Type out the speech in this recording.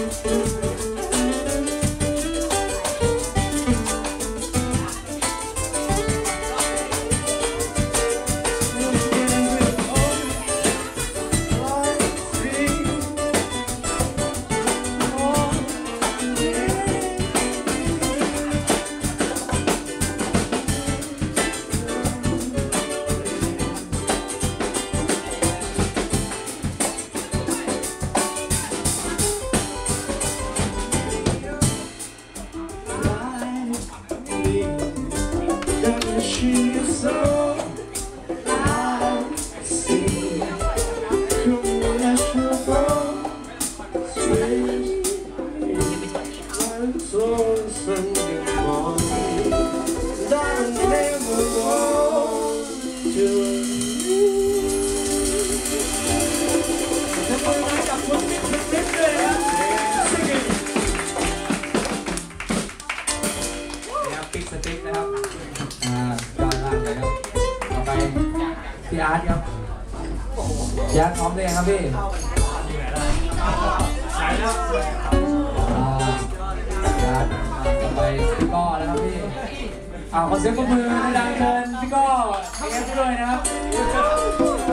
พี่อาร์ตครับพี่อาร์ตพร้อมเลยครับพี่ใช่แล้วพี่อาร์ตต่อไปพี่ก้อนะครับพี่ขอเสียงปรบมือดังๆเชิญพี่ก้อเอฟด้วยนะครับ